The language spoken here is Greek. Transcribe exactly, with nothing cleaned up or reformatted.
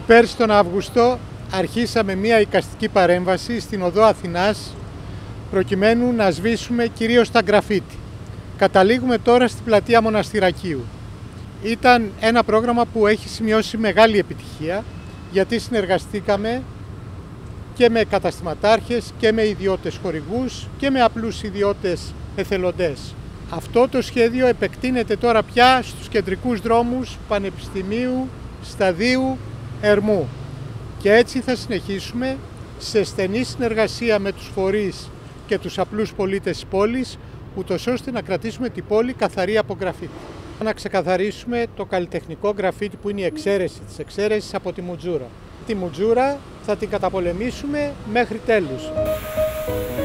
Πέρσι τον Αύγουστο αρχίσαμε μία εικαστική παρέμβαση στην οδό Αθηνάς προκειμένου να σβήσουμε κυρίως τα γκραφίτι. Καταλήγουμε τώρα στην πλατεία Μοναστηρακίου. Ήταν ένα πρόγραμμα που έχει σημειώσει μεγάλη επιτυχία, γιατί συνεργαστήκαμε και με καταστηματάρχες και με ιδιώτες χορηγούς και με απλούς ιδιώτες εθελοντές. Αυτό το σχέδιο επεκτείνεται τώρα πια στους κεντρικούς δρόμους Πανεπιστημίου, Σταδίου, Ερμού. Και έτσι θα συνεχίσουμε σε στενή συνεργασία με τους φορείς και τους απλούς πολίτες της πόλης, ούτως ώστε να κρατήσουμε την πόλη καθαρή από γκραφίτι. Να ξεκαθαρίσουμε το καλλιτεχνικό γκραφίτι που είναι η εξαίρεση της εξαίρεσης από τη μουτζούρα. Τη μουτζούρα θα την καταπολεμήσουμε μέχρι τέλους.